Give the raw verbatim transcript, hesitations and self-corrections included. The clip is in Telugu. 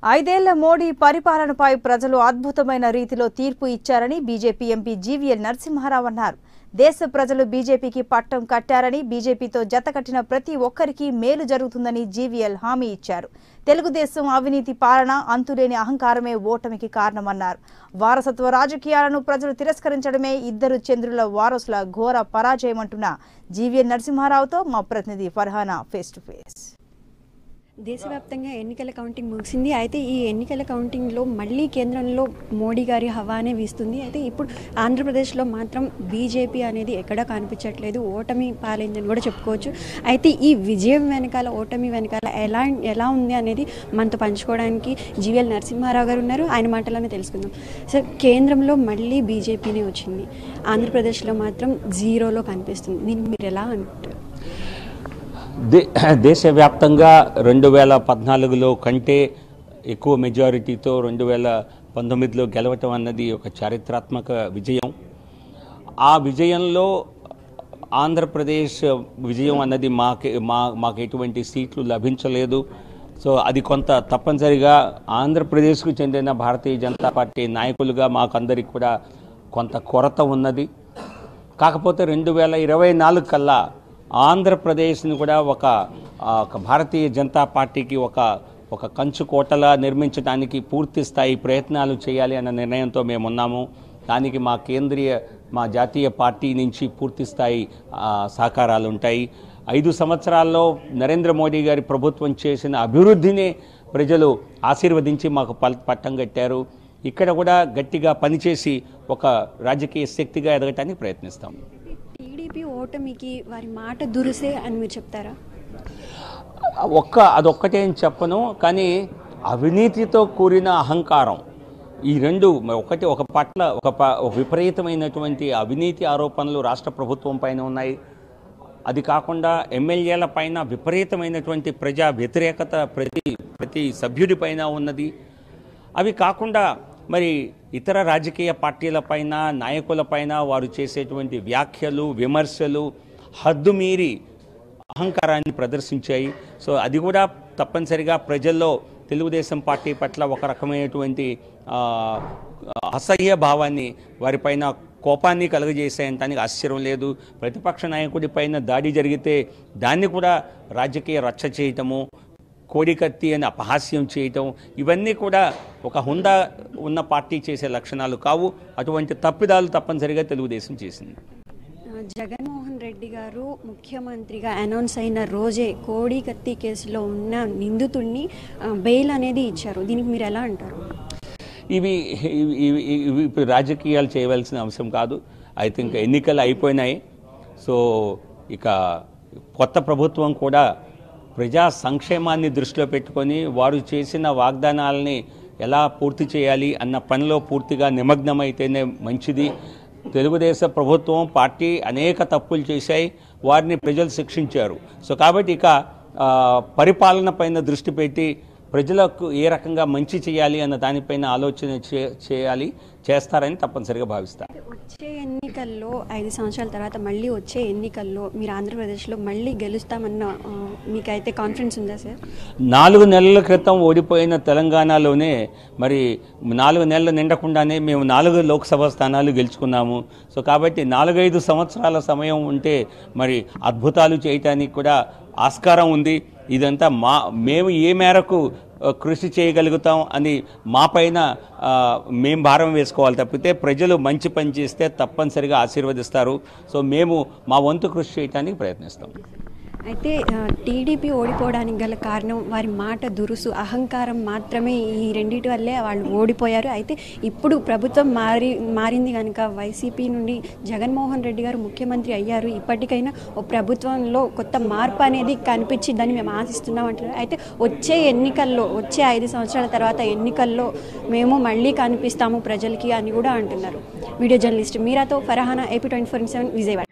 ఐదేళ్ల మోడీ పరిపాలనపై ప్రజలు అద్భుతమైన రీతిలో తీర్పు ఇచ్చారని బీజేపీ ఎంపీ జీవీఎల్ నరసింహారావు అన్నారు. దేశ ప్రజలు బీజేపీకి పట్టం కట్టారని, బీజేపీతో జతకట్టిన ప్రతి ఒక్కరికి మేలు జరుగుతుందని జీవీఎల్ హామీ ఇచ్చారు. తెలుగుదేశం అవినీతి పాలన, అంతులేని అహంకారమే ఓటమికి కారణమన్నారు. వారసత్వ రాజకీయాలను ప్రజలు తిరస్కరించడమే ఇద్దరు చంద్రుల వారసుల ఘోర పరాజయమంటున్న జీవీఎల్ నరసింహారావుతో మా ప్రతినిధి ఫర్హానా ఫేస్ టు ఫేస్. దేశవ్యాప్తంగా ఎన్నికల కౌంటింగ్ ముగిసింది. అయితే ఈ ఎన్నికల కౌంటింగ్లో మళ్ళీ కేంద్రంలో మోడీ గారి హవానే వీస్తుంది. అయితే ఇప్పుడు ఆంధ్రప్రదేశ్లో మాత్రం బీజేపీ అనేది ఎక్కడా కనిపించట్లేదు, ఓటమి పాలైందని కూడా చెప్పుకోవచ్చు. అయితే ఈ విజయం వెనకాల, ఓటమి వెనకాల ఎలా ఎలా ఉంది అనేది మనతో పంచుకోవడానికి జీవీఎల్ నరసింహారావు గారు ఉన్నారు. ఆయన మాటలోనే తెలుసుకుందాం. సార్, కేంద్రంలో మళ్ళీ బీజేపీనే వచ్చింది, ఆంధ్రప్రదేశ్లో మాత్రం జీరోలో కనిపిస్తుంది. దీన్ని మీరు ఎలా అంటారు? దే దేశవ్యాప్తంగా రెండు వేల పద్నాలుగులో కంటే ఎక్కువ మెజారిటీతో రెండు వేల పంతొమ్మిదిలో గెలవటం అన్నది ఒక చారిత్రాత్మక విజయం. ఆ విజయంలో ఆంధ్రప్రదేశ్ విజయం అన్నది మాకే మా మాకు ఎటువంటి సీట్లు లభించలేదు. సో అది కొంత తప్పనిసరిగా ఆంధ్రప్రదేశ్కు చెందిన భారతీయ జనతా పార్టీ నాయకులుగా మాకందరికి కూడా కొంత కొరత ఉన్నది. కాకపోతే రెండు వేల ఇరవై నాలుగు కల్లా ఆంధ్రప్రదేశ్ని కూడా ఒక ఒక భారతీయ జనతా పార్టీకి ఒక ఒక కంచు కోటలా నిర్మించడానికి పూర్తి స్థాయి ప్రయత్నాలు చేయాలి అన్న నిర్ణయంతో మేము ఉన్నాము. దానికి మా కేంద్రీయ మా జాతీయ పార్టీ నుంచి పూర్తి స్థాయి సహకారాలు ఉంటాయి. ఐదు సంవత్సరాల్లో నరేంద్ర మోడీ గారి ప్రభుత్వం చేసిన అభివృద్ధిని ప్రజలు ఆశీర్వదించి మాకు పట్టం కట్టారు. ఇక్కడ కూడా గట్టిగా పనిచేసి ఒక రాజకీయ శక్తిగా ఎదగటానికి ప్రయత్నిస్తాం. టీడీపీ ఓటమికి వారి మాట దురుసే అని మీరు చెప్తారా? ఒక్క అదొక్కటే అని చెప్పను, కానీ అవినీతితో కూడిన అహంకారం, ఈ రెండు ఒకటి ఒక పట్ల ఒక విపరీతమైనటువంటి అవినీతి ఆరోపణలు రాష్ట్ర ప్రభుత్వం పైన ఉన్నాయి. అది కాకుండా ఎమ్మెల్యేల పైన విపరీతమైనటువంటి ప్రజా వ్యతిరేకత ప్రతి ప్రతి సభ్యుడి పైన ఉన్నది. అవి కాకుండా మరి ఇతర రాజకీయ పార్టీలపైన, నాయకులపైన వారు చేసేటువంటి వ్యాఖ్యలు, విమర్శలు హద్దుమీరి అహంకారాన్ని ప్రదర్శించాయి. సో అది కూడా తప్పనిసరిగా ప్రజల్లో తెలుగుదేశం పార్టీ పట్ల ఒక రకమైనటువంటి అసహ్య భావాన్ని, వారిపైన కోపాన్ని కలుగజేసేయటానికి ఆశ్చర్యం లేదు. ప్రతిపక్ష నాయకుడి పైన దాడి జరిగితే దాన్ని కూడా రాజకీయ రచ్చ చేయటము, కోడికత్తి అని అపహాస్యం చేయటం, ఇవన్నీ కూడా ఒక హుందా ఉన్న పార్టీ చేసే లక్షణాలు కావు. అటువంటి తప్పిదాలు తప్పనిసరిగా తెలుగుదేశం చేసింది. జగన్మోహన్ రెడ్డి గారు ముఖ్యమంత్రిగా అనౌన్స్ అయిన రోజే కోడికత్తి కేసులో ఉన్న నిందితుడిని బెయిల్ అనేది ఇచ్చారు. దీనికి మీరు ఎలా అంటారు? ఇవి ఇవి ఇప్పుడు రాజకీయాలు చేయవలసిన అంశం కాదు. ఐ థింక్ ఎన్నికలు అయిపోయినాయి. సో ఇక కొత్త ప్రభుత్వం కూడా ప్రజా సంక్షేమాన్ని దృష్టిలో పెట్టుకొని వారు చేసిన వాగ్దానాలని ఎలా పూర్తి చేయాలి అన్న పనిలో పూర్తిగా నిమగ్నమైతేనే మంచిది. తెలుగుదేశం ప్రభుత్వం పార్టీ అనేక తప్పులు చేశాయి, వారిని ప్రజలు శిక్షించారు. సో కాబట్టి ఇక పరిపాలన పైన దృష్టి పెట్టి ప్రజలకు ఏ రకంగా మంచి చేయాలి అన్న దానిపైన ఆలోచన చేయాలి, చేస్తారని తప్పనిసరిగా భావిస్తారు. వచ్చే ఎన్నికల్లో ఐదు సంవత్సరాల తర్వాత మళ్ళీ వచ్చే ఎన్నికల్లో మీరు ఆంధ్రప్రదేశ్లో మళ్ళీ గెలుస్తామన్న మీకైతే కాన్ఫిడెన్స్ ఉందా సార్? నాలుగు నెలల క్రితం ఓడిపోయిన తెలంగాణలోనే మరి నాలుగు నెలలు నిండకుండానే మేము నాలుగు లోక్సభ స్థానాలు గెలుచుకున్నాము. సో కాబట్టి నాలుగైదు సంవత్సరాల సమయం ఉంటే మరి అద్భుతాలు చేయటానికి కూడా ఆస్కారం ఉంది. ఇదంతా మా మేము ఏ మేరకు కృషి చేయగలుగుతాం అని మా పైన మేము భారం వేసుకోవాలి తప్పితే ప్రజలు మంచి పని చేస్తే తప్పనిసరిగా ఆశీర్వదిస్తారు. సో మేము మా వంతు కృషి చేయడానికి ప్రయత్నిస్తాం. అయితే టీడీపీ ఓడిపోవడానికి గల కారణం వారి మాట దురుసు, అహంకారం మాత్రమే. ఈ రెండింటి వల్లే వాళ్ళు ఓడిపోయారు. అయితే ఇప్పుడు ప్రభుత్వం మారి మారింది కనుక వైసీపీ నుండి జగన్మోహన్ రెడ్డి గారు ముఖ్యమంత్రి అయ్యారు. ఇప్పటికైనా ఓ ప్రభుత్వంలో కొత్త మార్పు అనేది కనిపించిందని మేము ఆశిస్తున్నాం అంటున్నారు. అయితే వచ్చే ఎన్నికల్లో, వచ్చే ఐదు సంవత్సరాల తర్వాత ఎన్నికల్లో మేము మళ్ళీ కనిపిస్తాము ప్రజలకి అని కూడా అంటున్నారు. వీడియో జర్నలిస్ట్ మీరాతో Farhana, AP twenty four seven, Vijayawada.